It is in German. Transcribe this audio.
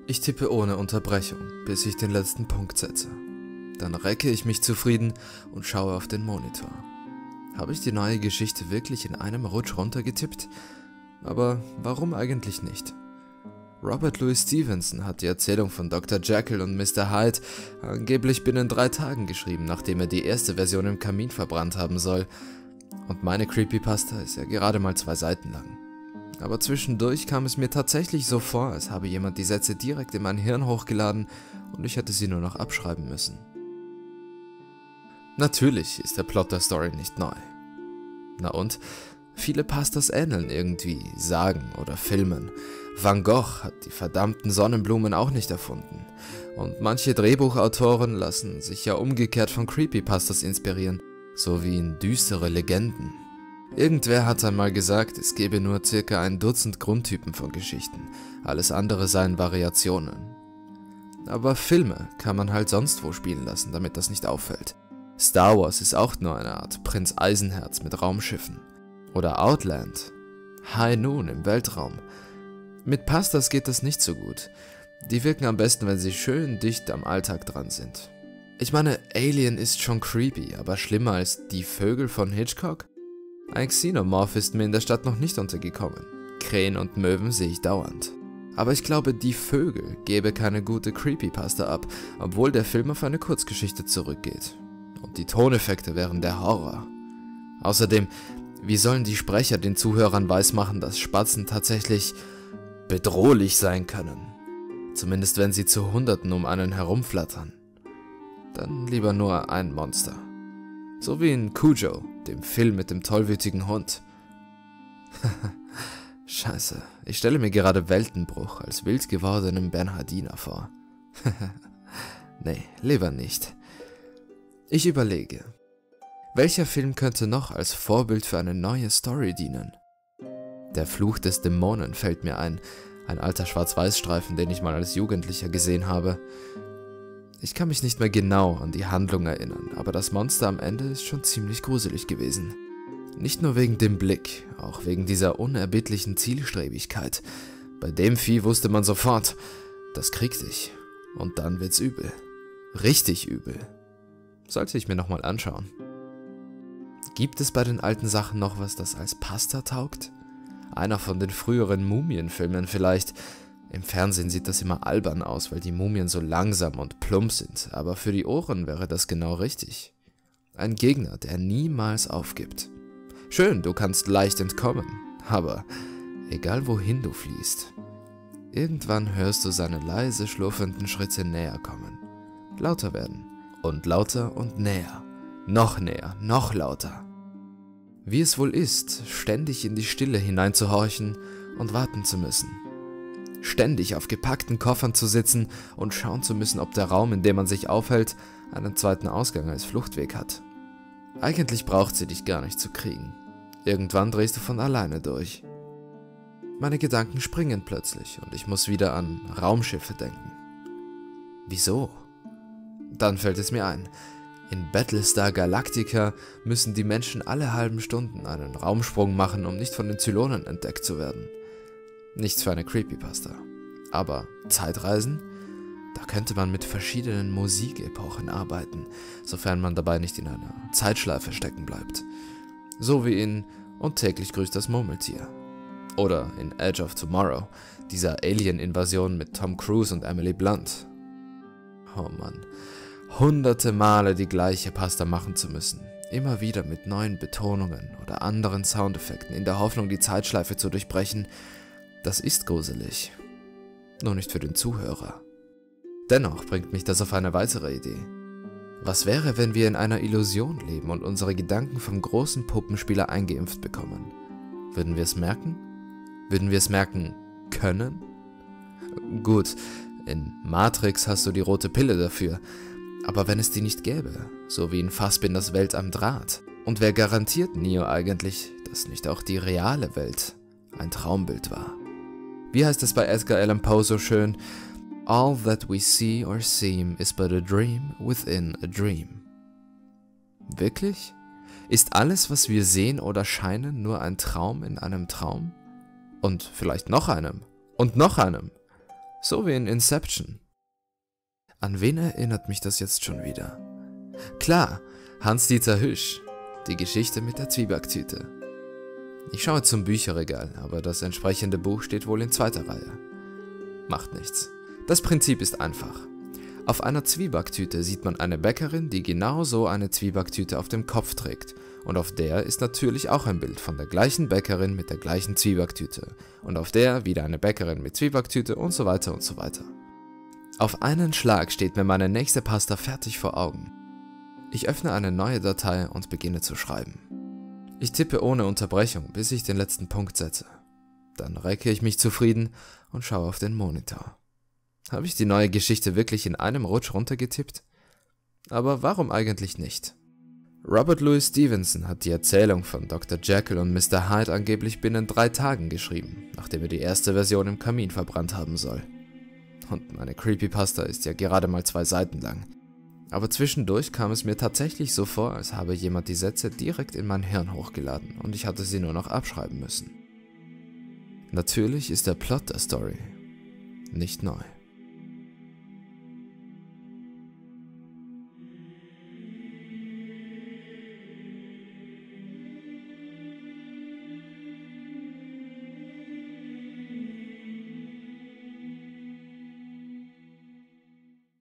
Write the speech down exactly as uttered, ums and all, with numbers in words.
Ich tippe ohne Unterbrechung, bis ich den letzten Punkt setze. Dann recke ich mich zufrieden und schaue auf den Monitor. Habe ich die neue Geschichte wirklich in einem Rutsch runtergetippt? Aber warum eigentlich nicht? Robert Louis Stevenson hat die Erzählung von Doktor Jekyll und Mister Hyde angeblich binnen drei Tagen geschrieben, nachdem er die erste Version im Kamin verbrannt haben soll. Und meine Creepypasta ist ja gerade mal zwei Seiten lang. Aber zwischendurch kam es mir tatsächlich so vor, als habe jemand die Sätze direkt in mein Hirn hochgeladen und ich hätte sie nur noch abschreiben müssen. Natürlich ist der Plot der Story nicht neu. Na und? Viele Pastas ähneln irgendwie Sagen oder Filmen. Van Gogh hat die verdammten Sonnenblumen auch nicht erfunden. Und manche Drehbuchautoren lassen sich ja umgekehrt von Creepypastas inspirieren, so wie in düstere Legenden. Irgendwer hat einmal gesagt, es gebe nur circa ein Dutzend Grundtypen von Geschichten, alles andere seien Variationen. Aber Filme kann man halt sonst wo spielen lassen, damit das nicht auffällt. Star Wars ist auch nur eine Art Prinz Eisenherz mit Raumschiffen. Oder Outland, High Noon im Weltraum. Mit Pastas geht das nicht so gut. Die wirken am besten, wenn sie schön dicht am Alltag dran sind. Ich meine, Alien ist schon creepy, aber schlimmer als Die Vögel von Hitchcock? Ein Xenomorph ist mir in der Stadt noch nicht untergekommen. Krähen und Möwen sehe ich dauernd. Aber ich glaube, Die Vögel gäbe keine gute Creepypasta ab, obwohl der Film auf eine Kurzgeschichte zurückgeht. Und die Toneffekte wären der Horror. Außerdem, wie sollen die Sprecher den Zuhörern weismachen, dass Spatzen tatsächlich bedrohlich sein können? Zumindest wenn sie zu Hunderten um einen herumflattern. Dann lieber nur ein Monster. So wie in Cujo, dem Film mit dem tollwütigen Hund. Scheiße, ich stelle mir gerade Weltenbruch als wild gewordenen Bernhardiner vor. Nee, lieber nicht. Ich überlege, welcher Film könnte noch als Vorbild für eine neue Story dienen? Der Fluch des Dämonen fällt mir ein, ein alter Schwarz-Weiß-Streifen, den ich mal als Jugendlicher gesehen habe. Ich kann mich nicht mehr genau an die Handlung erinnern, aber das Monster am Ende ist schon ziemlich gruselig gewesen. Nicht nur wegen dem Blick, auch wegen dieser unerbittlichen Zielstrebigkeit. Bei dem Vieh wusste man sofort, das kriegt dich. Und dann wird's übel. Richtig übel. Sollte ich mir nochmal anschauen. Gibt es bei den alten Sachen noch was, das als Pasta taugt? Einer von den früheren Mumienfilmen vielleicht. Im Fernsehen sieht das immer albern aus, weil die Mumien so langsam und plump sind, aber für die Ohren wäre das genau richtig. Ein Gegner, der niemals aufgibt. Schön, du kannst leicht entkommen, aber egal wohin du fliehst, irgendwann hörst du seine leise schlurfenden Schritte näher kommen. Lauter werden und lauter und näher, noch näher, noch lauter. Wie es wohl ist, ständig in die Stille hineinzuhorchen und warten zu müssen. Ständig auf gepackten Koffern zu sitzen und schauen zu müssen, ob der Raum, in dem man sich aufhält, einen zweiten Ausgang als Fluchtweg hat. Eigentlich braucht sie dich gar nicht zu kriegen. Irgendwann drehst du von alleine durch. Meine Gedanken springen plötzlich und ich muss wieder an Raumschiffe denken. Wieso? Dann fällt es mir ein. In Battlestar Galactica müssen die Menschen alle halben Stunden einen Raumsprung machen, um nicht von den Zylonen entdeckt zu werden. Nichts für eine Creepypasta. Aber Zeitreisen? Da könnte man mit verschiedenen Musikepochen arbeiten, sofern man dabei nicht in einer Zeitschleife stecken bleibt. So wie in Und täglich grüßt das Murmeltier. Oder in Edge of Tomorrow, dieser Alien-Invasion mit Tom Cruise und Emily Blunt. Oh Mann, hunderte Male die gleiche Pasta machen zu müssen. Immer wieder mit neuen Betonungen oder anderen Soundeffekten in der Hoffnung, die Zeitschleife zu durchbrechen. Das ist gruselig. Nur nicht für den Zuhörer. Dennoch bringt mich das auf eine weitere Idee. Was wäre, wenn wir in einer Illusion leben und unsere Gedanken vom großen Puppenspieler eingeimpft bekommen? Würden wir es merken? Würden wir es merken können? Gut, in Matrix hast du die rote Pille dafür. Aber wenn es die nicht gäbe, so wie in Fassbinders Welt am Draht, und wer garantiert Neo eigentlich, dass nicht auch die reale Welt ein Traumbild war? Wie heißt es bei Edgar Allan Poe so schön? All that we see or seem is but a dream within a dream. Wirklich? Ist alles, was wir sehen oder scheinen, nur ein Traum in einem Traum? Und vielleicht noch einem. Und noch einem. So wie in Inception. An wen erinnert mich das jetzt schon wieder? Klar, Hans-Dieter Hüsch, die Geschichte mit der Zwieback-Tüte. Ich schaue zum Bücherregal, aber das entsprechende Buch steht wohl in zweiter Reihe. Macht nichts. Das Prinzip ist einfach. Auf einer Zwieback-Tüte sieht man eine Bäckerin, die genau so eine Zwieback-Tüte auf dem Kopf trägt. Und auf der ist natürlich auch ein Bild von der gleichen Bäckerin mit der gleichen Zwieback-Tüte. Und auf der wieder eine Bäckerin mit Zwieback-Tüte und so weiter und so weiter. Auf einen Schlag steht mir meine nächste Pasta fertig vor Augen. Ich öffne eine neue Datei und beginne zu schreiben. Ich tippe ohne Unterbrechung, bis ich den letzten Punkt setze. Dann recke ich mich zufrieden und schaue auf den Monitor. Habe ich die neue Geschichte wirklich in einem Rutsch runtergetippt? Aber warum eigentlich nicht? Robert Louis Stevenson hat die Erzählung von Doktor Jekyll und Mister Hyde angeblich binnen drei Tagen geschrieben, nachdem er die erste Version im Kamin verbrannt haben soll. Und meine Creepypasta ist ja gerade mal zwei Seiten lang. Aber zwischendurch kam es mir tatsächlich so vor, als habe jemand die Sätze direkt in mein Hirn hochgeladen und ich hatte sie nur noch abschreiben müssen. Natürlich ist der Plot der Story nicht neu.